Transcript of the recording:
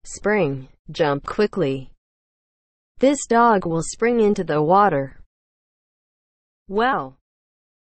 Spring. Jump quickly. This dog will spring into the water. Well.